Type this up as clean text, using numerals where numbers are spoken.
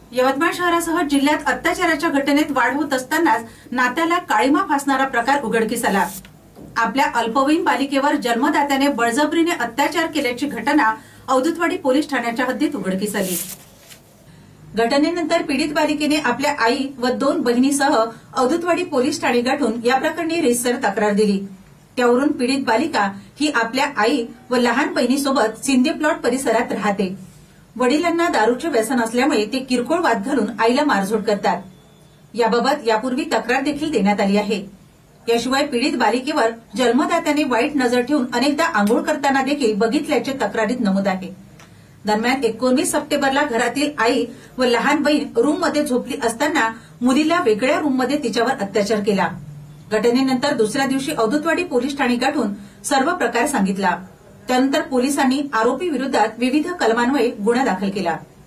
यवतमाळ शहरासह जिल्ह्यात अत्याचाराच्या घटनेत वाढ होत असतानाच नात्याला काळीमा फासणारा प्रकार उघडकीस आला। आपल्या अल्पवयीन बालिकेवर जन्मदात्याने बळजबरीने अत्याचार केल्याची घटना अवधूतवाडी पोलीस ठाण्याच्या हद्दीत उघडकीस आली। घटनेनंतर पीडित बालिकेने आपल्या आई व 2 बहिणीसह अवधूतवाडी पोलीस ठाणे गाठून या प्रकरणी रीतसर तक्रार दिली। त्यावरून पीडित बालिका ही आपल्या आई व लहान बहिणीसोबत सिंधी प्लॉट परिसरात राहते। वडिलांना दारूचे व्यसन असल्यामुळे ते किरकोळ वाद घालून आईला मारझोड करतात। याबाबत यापूर्वी तक्रार देखील देण्यात आली आहे। याशिवाय पीडित बालिकेवर जन्मदात्याने वाईट नजर ठेवून अनेकदा आंघोळ करताना देखील बघितल्याचे तक्रारीत नमूद आहे। दरम्यान 19 सप्टेंबरला घरातील आई व लहान बहीण रूममध्ये झोपली असताना मुलीला वेगळ्या रूममध्ये तिच्यावर अत्याचार केला। घटनेनंतर दुसऱ्या दिवशी अवधूतवाडी पोलीस ठाणे गाठून सर्व प्रकार सांगितला। त्यानंतर पोलिसांनी आरोपी विरोधात विविध कलमान्वये गुन्हा दाखल केला।